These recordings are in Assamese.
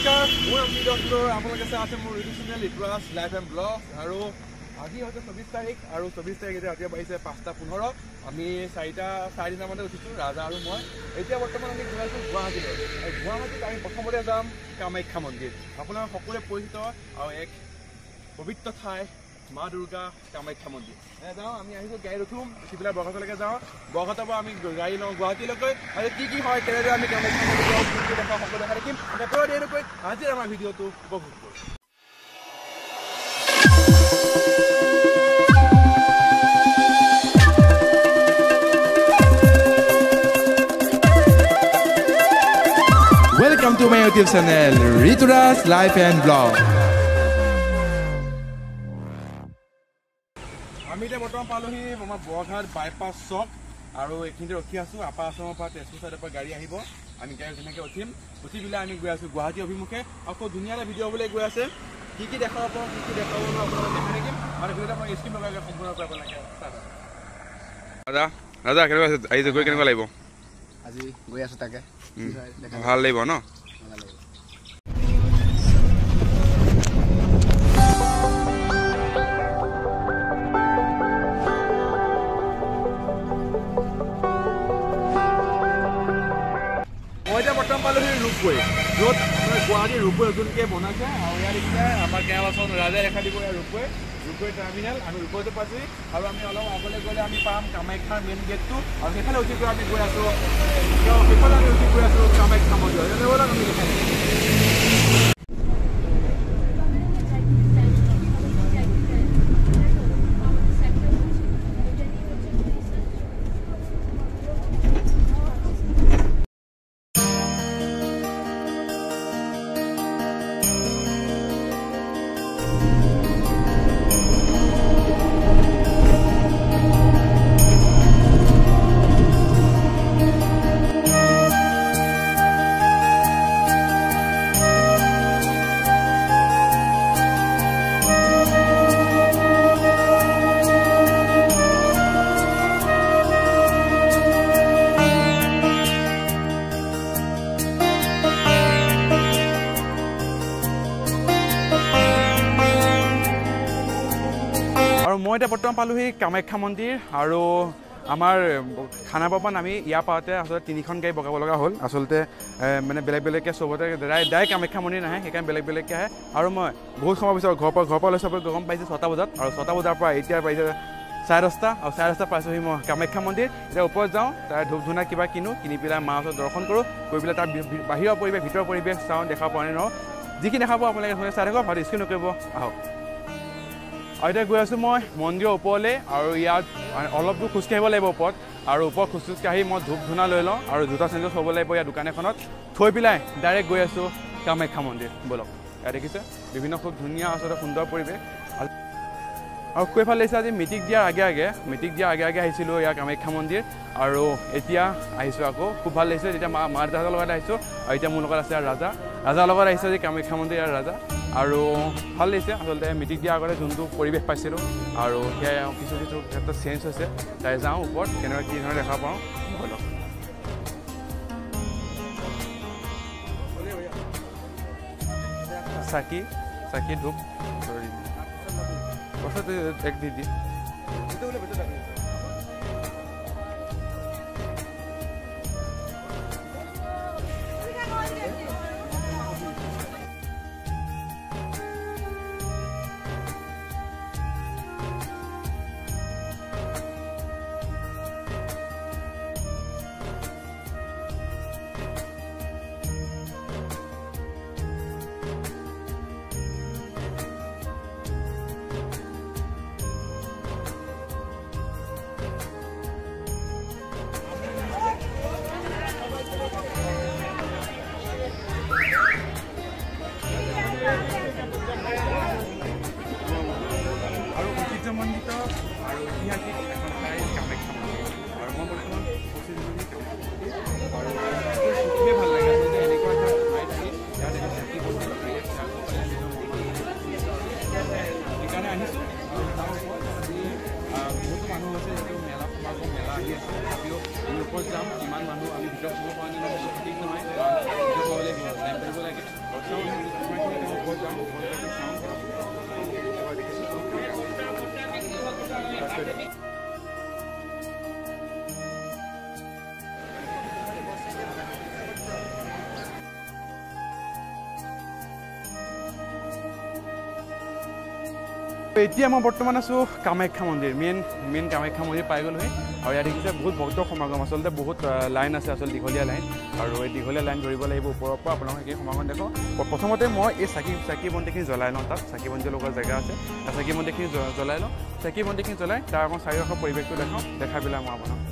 নমস্কাৰ মই অমিত দত্ত আপোনালোকে চাই আছে মোৰ ইউটিউব চেনেল লিটৰাছ লাইফ এণ্ড ব্লগ আৰু আজি হৈছে 24 তাৰিখ আৰু 24 তাৰিখ এতিয়া ৰাতিপুৱা বাজিছে 5:15 আমি 4:30 মানতে উঠিছোঁ ৰাজা আৰু মই এতিয়া বৰ্তমান আমি গৈ আছোঁ গুৱাহাটীলৈ আৰু গুৱাহাটীত আমি প্ৰথমতে যাম কামাখ্যা মন্দিৰ আপোনাৰ সকলোৱে পৰিচিত আৰু এক পবিত্ৰ ঠাই মা দুৰ্গা কামাখ্যা মন্দিৰ যাওঁ আমি আহিছোঁ গাড়ীত উঠোঁ উঠি পেলাই বৰঘাটলৈকে যাওঁ বৰঘাটৰ পৰা আমি গাড়ী লওঁ গুৱাহাটীলৈকে আৰু কি হয় কেনেদৰে আমি কামাখ্যা মন্দিৰ যাওঁ কি দেখা সকলো দেখা দেখিম এনেকৈ আজি আমাৰ ভিডিঅ'টো উপভোগ কৰোঁ Welcome to my YouTube channel, Litera's Life and Blog. আমি এতিয়া বৰ্তমান পালোহি আমাৰ বৰঘাট বাইপাছ চক আৰু এইখিনিতে ৰখি আছোঁ আপাৰ আছামৰ পৰা তেজপুৰ চাইডৰ পৰা গাড়ী আহিব আমি গাড়ী ধুনীয়াকৈ উঠিম উঠি পেলাই আমি গৈ আছোঁ গুৱাহাটী অভিমুখে আকৌ ধুনীয়া এটা ভিডিঅ' হ'বলৈ গৈ আছে কি দেখাব পাৰোঁ কি দেখাব নোৱাৰোঁ আপোনালোকে দেখা দেখিম আৰু ভিডিঅ'টো মই স্ক্ৰীন লগাই সম্পূৰ্ণ কৰিব লাগে ৰাজা কেনেকুৱা আছে আজি গৈ কেনেকুৱা লাগিব আজি গৈ আছোঁ তাকে ভাল লাগিব ন মই এতিয়া বৰ্তমান পালোহি ৰূপগৈ য'ত গুৱাহাটীৰ ৰূপগৈ নতুনকৈ বনাইছে আৰু ইয়াত এতিয়া আমাৰ গাঁও আছে ৰাজাই দেখা দিব ইয়াৰ ৰূপগৈ টাৰ্মিনেল আমি ৰূপগৈটো পাইছোঁ আৰু আমি অলপ আগলৈ গ'লে আমি পাম কামাখ্যাৰ মেইন গেটটো আৰু সেইফালে উঠি গৈ আমি গৈ আছোঁ সেইফালে আমি উঠি গৈ আছোঁ কামাখ্যা মন্দিৰ আমি দেখাই আৰু মই এতিয়া বৰ্তমান পালোহি কামাখ্যা মন্দিৰ আৰু আমাৰ খানাপাৰাৰ পৰা নামি ইয়াৰ পাওঁতে আচলতে 3খন গাড়ী বগাব লগা হ'ল আচলতে মানে বেলেগ বেলেগকৈ চবতে ডাইৰেক্ট কামাখ্যা মন্দিৰ নাহে সেইকাৰণে বেলেগ বেলেগকৈ আহে আৰু মই বহুত সময় পিছত ঘৰৰ পৰা লৈ চবে গম পাইছোঁ 6টা বজাত আৰু 6টা বজাৰ পৰা এতিয়া পাইছে 10:30 আৰু 10:30 পাইছোঁহি মই কামাখ্যা মন্দিৰ এতিয়া ওপৰত যাওঁ তাৰ ধূপ ধূনা কিবা কিনি পেলাই মাৰ ওচৰত দৰ্শন কৰোঁ কৰি পেলাই তাৰ বাহিৰৰ পৰিৱেশ ভিতৰৰ পৰিৱেশ চাওঁ দেখা পোৱা নাই ন যিখিনি দেখাব আপোনালোকে চাই থাকক ভালকৈ স্ক্ৰীন নকৰিব আহক আৰু এতিয়া গৈ আছোঁ মই মন্দিৰৰ ওপৰলৈ আৰু ইয়াত অলপ দূৰ খোজকাঢ়িব লাগিব ওপৰত আৰু ওপৰত খোজকাঢ়ি মই ধূপ ধূনা লৈ লওঁ আৰু জোতা চেণ্ডেল থ'ব লাগিব ইয়াৰ দোকান এখনত থৈ পেলাই ডাইৰেক্ট গৈ আছোঁ কামাখ্যা মন্দিৰ ব'লক ইয়াত দেখিছে বিভিন্ন খুব ধুনীয়া আচলতে সুন্দৰ পৰিৱেশ আৰু কৈফালে লাগিছে আজি মিটিং দিয়াৰ আগে আগে আহিছিলোঁ ইয়াৰ কামাখ্যা মন্দিৰ আৰু এতিয়া আহিছোঁ আকৌ খুব ভাল লাগিছে যেতিয়া মা দেউতাহঁতৰ লগত আহিছোঁ আৰু এতিয়া মোৰ লগত আছে ৰাজাৰ লগত আহিছে আজি কামাখ্যা মন্দিৰ আৰু ৰাজা আৰু ভাল লাগিছে আচলতে মিটিং দিয়াৰ আগতে যোনটো পৰিৱেশ পাইছিলোঁ আৰু সেয়া কিছু ক্ষেত্ৰত চেঞ্জ হৈছে তাই যাওঁ ওপৰত কেনেকৈ কি ধৰণে দেখা পাওঁ ব'লক চাকি ধূপ এক দি এতিয়া মই বৰ্তমান আছোঁ কামাখ্যা মন্দিৰ মেইন কামাখ্যা মন্দিৰ পাই গ'লোহি আৰু ইয়াত দেখিছে বহুত ভক্তৰ সমাগম আচলতে বহুত লাইন আছে আচলতে দীঘলীয়া লাইন আৰু এই দীঘলীয়া লাইন ধৰিব লাগিব ওপৰৰ পৰা আপোনালোকক সেইখিনি সমাগম দেখো প্ৰথমতে মই এই চাকি বন্তিখিনি জ্বলাই লওঁ তাত চাকি বন্তি লগোৱা জেগা আছে চাকি বন্তিখিনি জ্বলাই লওঁ চাকি বন্তিখিনি জ্বলাই তাৰ মই চাৰিওকাষৰ পৰিৱেশটো দেখাই পেলাই মই আপোনাক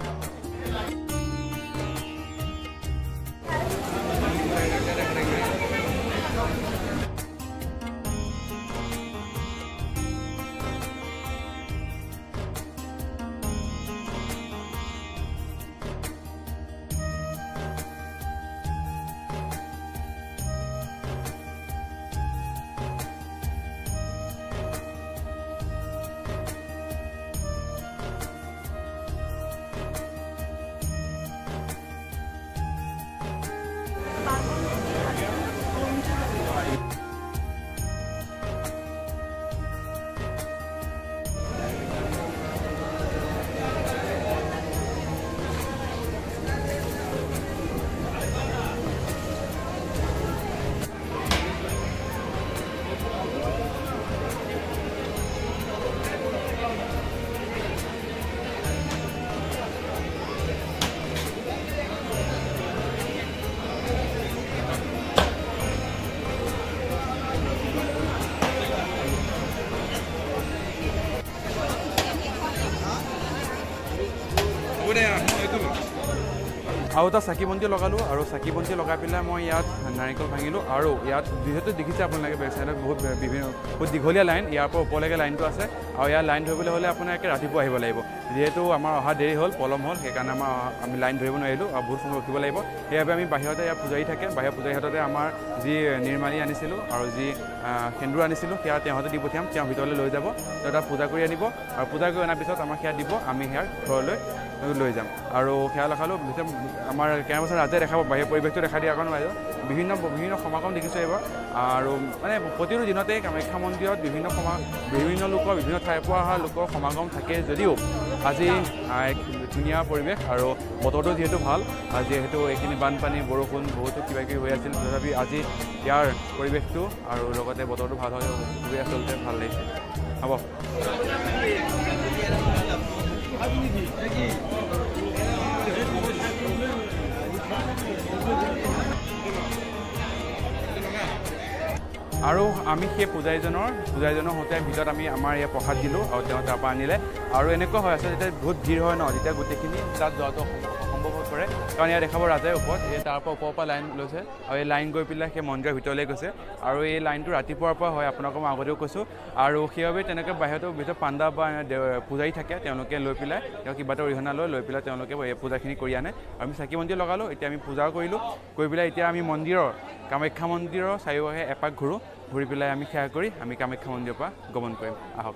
আৰু এটা চাকি বন্তি লগালোঁ আৰু চাকি বন্তি লগাই পেলাই মই ইয়াত নাৰিকল ভাঙিলোঁ আৰু ইয়াত যিহেতু দেখিছে আপোনালোকে বেক চাইডত বহুত দীঘলীয়া লাইন ইয়াৰ পৰা ওপৰলৈকে লাইনটো আছে আৰু ইয়াৰ লাইন ধৰিবলৈ হ'লে আপোনালোকে ৰাতিপুৱা আহিব লাগিব যিহেতু আমাৰ অহা দেৰি হ'ল পলম হ'ল সেইকাৰণে আমি লাইন ধৰিব নোৱাৰিলোঁ আৰু বহুত সময় ৰখিব লাগিব সেইবাবে আমি বাহিৰতে ইয়াৰ পূজাৰী থাকে বাহিৰৰ পূজাৰীৰ হাততে আমাৰ যি নিৰ্মালী আনিছিলোঁ আৰু যি সেন্দুৰ আনিছিলোঁ সেয়া তেওঁহঁতে দি পঠিয়াম তেওঁ ভিতৰলৈ লৈ যাব তাত পূজা কৰি আনিব আৰু পূজা কৰি অনাৰ পিছত আমাক সেয়া দিব আমি সেয়া ঘৰলৈ লৈ যাম আৰু সেয়া দেখালোঁ আমাৰ কেইবছৰ ৰাজে দেখাব বাহিৰৰ পৰিৱেশটো দেখা দিয়াৰ কাৰণে বিভিন্ন সমাগম দেখিছোঁ এইবাৰ আৰু মানে প্ৰতিটো দিনতেই কামাখ্যা মন্দিৰত বিভিন্ন লোকৰ বিভিন্ন ঠাইৰ পৰা অহা লোকৰ সমাগম থাকে যদিও আজি ধুনীয়া পৰিৱেশ আৰু বতৰটো যিহেতু ভাল যিহেতু এইখিনি বানপানী বৰষুণ বহুতো কিবাকিবি হৈ আছিল তথাপি আজি ইয়াৰ পৰিৱেশটো আৰু লগতে বতৰটো ভাল হয় খুবেই আচলতে ভাল লাগিছে হ'ব আৰু আমি সেই পূজাৰীজনৰ সৈতে ভিতৰত আমি আমাৰ ইয়াত প্ৰসাদ দিলোঁ আৰু তেওঁ তাৰপৰা আনিলে আৰু এনেকুৱা হৈ আছে যেতিয়া বহুত ভিৰ হয় ন তেতিয়া গোটেইখিনি তাত যোৱাটো সম্ভৱ হৈ পৰে কাৰণ ইয়াত দেখাব ৰাজাই ওপৰত এই তাৰ পৰা ওপৰৰ পৰা লাইন লৈছে আৰু এই লাইন গৈ পেলাই সেই মন্দিৰৰ ভিতৰলৈ গৈছে আৰু এই লাইনটো ৰাতিপুৱাৰ পৰা হয় আপোনালোকক মই আগতেও কৈছোঁ আৰু সেইবাবে তেনেকৈ বাহিৰতো ভিতৰত পাণ্ডা বা পূজাৰী থাকে তেওঁলোকে লৈ পেলাই তেওঁ কিবা এটা অৰিহণা লৈ পেলাই তেওঁলোকে এই পূজাখিনি কৰি আনে আৰু আমি চাকি বন্তি লগালোঁ এতিয়া আমি পূজাও কৰিলোঁ কৰি পেলাই এতিয়া আমি কামাখ্যা মন্দিৰৰ চাৰিওকাষে এপাক ঘূৰি পেলাই আমি সেৱা কৰি আমি কামাখ্যা মন্দিৰৰ পৰা গমন কৰিম আহক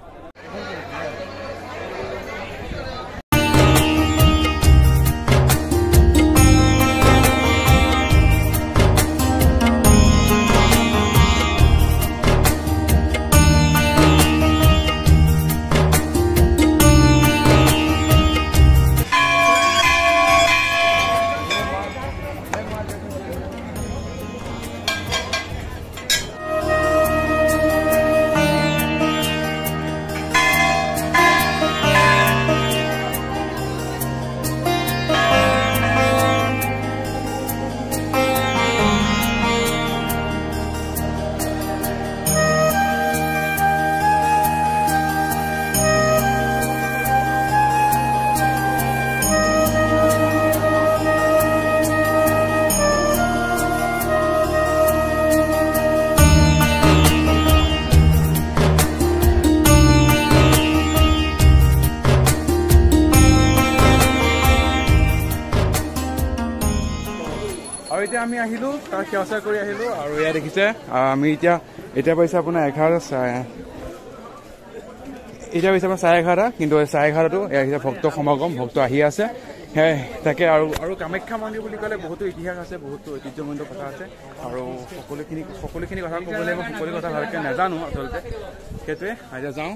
আৰু এতিয়া আমি আহিলোঁ তাৰ সেৱা চেৱা কৰি আহিলোঁ আৰু এয়া দেখিছে আমি এতিয়া পাইছে আপোনাৰ 11 এতিয়া পাইছে আপোনাৰ 11:30 কিন্তু 11:30টো এয়া হৈছে ভক্ত সমাগম ভক্ত আহি আছে তাকে আৰু কামাখ্যা মন্দিৰ বুলি ক'লে বহুতো ইতিহাস আছে বহুতো ঐতিহ্যমণ্ডিত কথা আছে আৰু সকলোখিনি কথা ক'বলৈ মই সকলো কথা ভালকৈ নাজানো আচলতে সেইটোৱে এতিয়া যাওঁ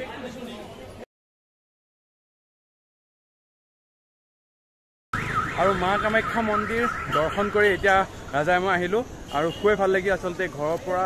আৰু মা কামাখ্যা মন্দিৰ দৰ্শন কৰি এতিয়া ৰাজাই মই আহিলোঁ আৰু খুবেই ভাল লাগিল আচলতে ঘৰৰ পৰা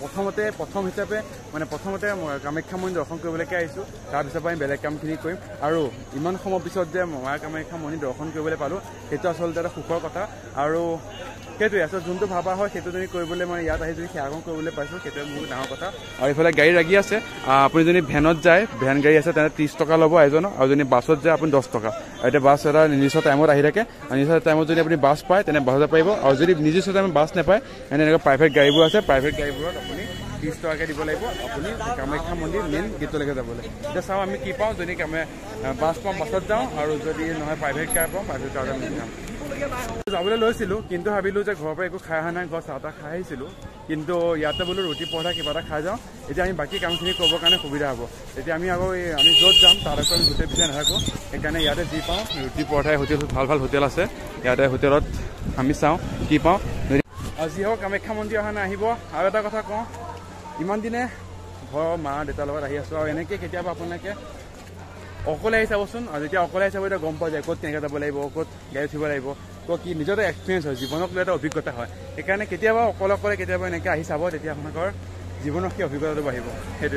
প্ৰথমতে কামাখ্যা মন্দিৰ দৰ্শন কৰিবলৈকে আহিছোঁ তাৰপিছৰ পৰা আমি বেলেগ কামখিনি কৰিম আৰু ইমান সময়ৰ পিছত যে মা কামাখ্যা মন্দিৰ দৰ্শন কৰিবলৈ পালোঁ সেইটো আচলতে এটা সুখৰ কথা আৰু সেইটোৱে আচলতে যোনটো ভাবা হয় সেইটো যদি কৰিবলৈ মই ইয়াত আহি যদি সেৱাকৰণ কৰিবলৈ পাইছোঁ সেইটোৱে বহুত ডাঙৰ কথা আৰু এইফালে গাড়ী লাগি আছে আপুনি যদি ভেনত যায় ভেন গাড়ী আছে তেনে 30 টকা ল'ব এজনৰ আৰু যদি বাছত যায় আপুনি 10 টকা আৰু এতিয়া বাছ এটা নিৰ্দিষ্ট টাইমত আহি থাকে আৰু নিৰ্দিষ্ট টাইমত যদি আপুনি বাছ পায় তেনে বাছত পাৰিব আৰু যদি নিৰ্দিষ্ট টাইমত বাছ নাপায় এনেকুৱা প্ৰাইভেট গাড়ীবোৰ আছে প্ৰাইভেট গাড়ীবোৰত আপুনি 30 টকাকৈ দিব লাগিব আপুনি কামাখ্যা মন্দিৰ মেইন গেটলৈকে যাবলৈ এতিয়া চাওঁ আমি কি পাওঁ যদি বাছ পাওঁ বাছত যাওঁ আৰু যদি নহয় প্ৰাইভেট কাৰ পাওঁ প্ৰাইভেট কাৰত আমি যাম যাবলৈ লৈছিলোঁ কিন্তু ভাবিলোঁ যে ঘৰৰ পৰা একো খাই অহা নাই ঘৰ চাহ তাহ খাই আহিছিলোঁ কিন্তু ইয়াতে বোলো ৰুটি পৰঠা কিবা এটা খাই যাওঁ এতিয়া আমি বাকী কামখিনি কৰিবৰ কাৰণে সুবিধা হ'ব এতিয়া আমি আকৌ আমি য'ত যাম তাত আকৌ আমি গোটেই পিছাই নাথাকোঁ সেইকাৰণে ইয়াতে যি পাওঁ ৰুটি পৰঠাই হোটেল ভাল ভাল হোটেল আছে ইয়াতে হোটেলত আমি চাওঁ কি পাওঁ যি হওক কামাখ্যা মন্দিৰ অহা নাই আহিব আৰু এটা কথা কওঁ ইমান দিনে ঘৰৰ মা দেউতাৰ লগত আহি আছোঁ আৰু এনেকৈ কেতিয়াবা আপোনালোকে অকলে আহি চাবচোন আৰু যেতিয়া অকলে আহি চাব এতিয়া গম পোৱা যায় ক'ত কেনেকৈ যাব লাগিব ক'ত গাড়ী উঠিব লাগিব ক'ত কি নিজৰ এটা এক্সপিৰিয়েঞ্চ হয় জীৱনক লৈ এটা অভিজ্ঞতা হয় সেইকাৰণে কেতিয়াবা অকলে কেতিয়াবা এনেকৈ আহি চাব তেতিয়া আপোনালোকৰ জীৱনৰ সেই অভিজ্ঞতাটো বাঢ়িব সেইটোৱে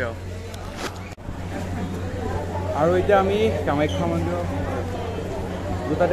আৰু এতিয়া আমি কামাখ্যা মন্দিৰৰ দুটাতে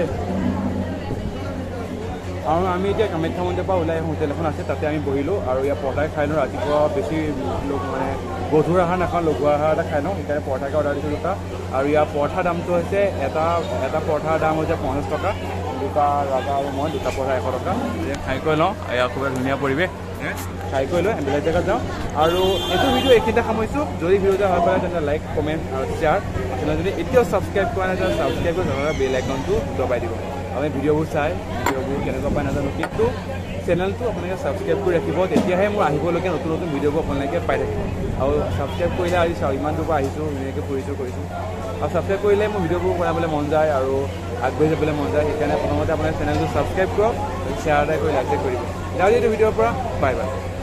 আৰু আমি এতিয়া কামাখ্যা মন্দিৰৰ পৰা ওলাই হোটেল এখন আছে তাতে আমি বহিলোঁ আৰু ইয়াত পৰঠাই খাই লওঁ ৰাতিপুৱা বেছি মানে গধুৰ আহাৰ নাখাওঁ লঘু আহাৰ এটা খাই লওঁ সেইকাৰণে পৰঠাকে অৰ্ডাৰ দিছোঁ দুটা আৰু ইয়াৰ পৰঠাৰ দামটো হৈছে এটা পৰঠাৰ দাম হৈছে 50 টকা দুটা ৰাজা আৰু মই দুটা পৰঠা 100 টকা খাই কৰি লওঁ ইয়াৰ খুবেই ধুনীয়া পৰিৱেশ খাই কৰি লৈ বেলেগ জেগাত যাওঁ আৰু এইটো ভিডিঅ' এইখিনিতে সামৰিছোঁ যদি ভিডিঅ'টো ভাল পায় তেন্তে লাইক কমেণ্ট আৰু শ্বেয়াৰ তেনে যদি এতিয়াও ছাবস্ক্ৰাইব কৰা নাই তেন্তে ছাবস্ক্ৰাইব কৰি বেল আইকনটো দবাই দিব আমি ভিডিঅ'বোৰ ভিডিঅ'বোৰ কেনেকুৱা পাই নাজানো কিন্তু চেনেলটো আপোনালোকে ছাবস্ক্ৰাইব কৰি ৰাখিব তেতিয়াহে মোৰ আহিবলগীয়া নতুন ভিডিঅ'বোৰ আপোনালোকে পাই থাকিব আৰু ছাবস্ক্ৰাইব কৰিলে আজি চাওঁ ইমান দূৰ পৰা আহিছোঁ ধুনীয়াকৈ কৰিছোঁ আৰু ছাবস্ক্ৰাইব কৰিলে মোৰ ভিডিঅ'বোৰ বনাবলৈ মন যায় আৰু আগবাঢ়ি যাবলৈ মন যায় সেইকাৰণে প্ৰথমতে আপোনাৰ চেনেলটো ছাবস্ক্ৰাইব কৰক শ্বেয়াৰ এটা কৰি লাইক কৰিব এতিয়া এইটো ভিডিঅ'ৰ পৰা বাই বাই